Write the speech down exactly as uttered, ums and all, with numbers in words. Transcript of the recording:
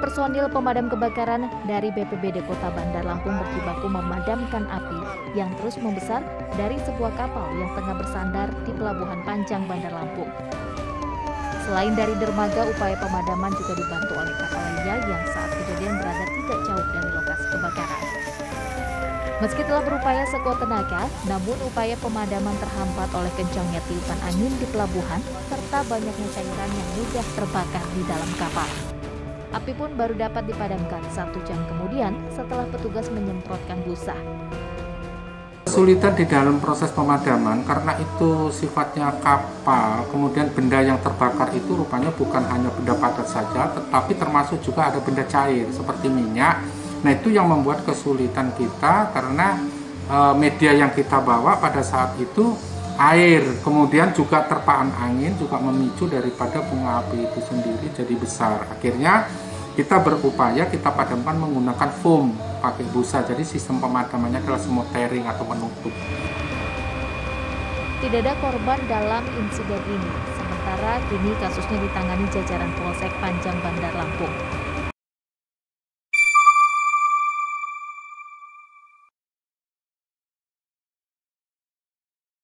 personil pemadam kebakaran dari B P B D Kota Bandar Lampung berjibaku memadamkan api yang terus membesar dari sebuah kapal yang tengah bersandar di Pelabuhan Panjang Bandar Lampung. Selain dari dermaga, upaya pemadaman juga dibantu oleh kapal layar yang saat kejadian berada tidak jauh dari lokasi kebakaran. Meski telah berupaya sekuat tenaga, namun upaya pemadaman terhambat oleh kencangnya tiupan angin di pelabuhan serta banyaknya cairan yang mudah terbakar di dalam kapal. Api pun baru dapat dipadamkan satu jam kemudian setelah petugas menyemprotkan busa. Kesulitan di dalam proses pemadaman karena itu sifatnya kapal, kemudian benda yang terbakar itu rupanya bukan hanya benda padat saja, tetapi termasuk juga ada benda cair seperti minyak. Nah, itu yang membuat kesulitan kita karena e, media yang kita bawa pada saat itu air, kemudian juga terpaan angin juga memicu daripada bunga api itu sendiri jadi besar. Akhirnya kita berupaya kita padamkan menggunakan foam pakai busa, jadi sistem pemadamannya adalah smoothering atau menutup. Tidak ada korban dalam insiden ini, sementara kini kasusnya ditangani jajaran Polsek Panjang Bandar Lampung.